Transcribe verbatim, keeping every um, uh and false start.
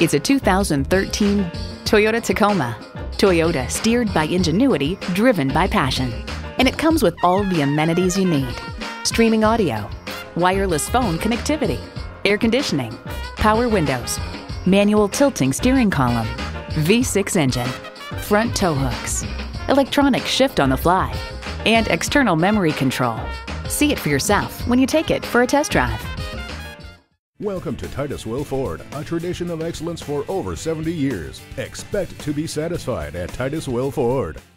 It's a two thousand thirteen Toyota Tacoma. Toyota, steered by ingenuity, driven by passion. And it comes with all the amenities you need. Streaming audio, wireless phone connectivity, air conditioning, power windows, manual tilting steering column, V six engine, front tow hooks, electronic shift on the fly, and external memory control. See it for yourself when you take it for a test drive. Welcome to Titus-Will Ford, a tradition of excellence for over seventy years. Expect to be satisfied at Titus-Will Ford.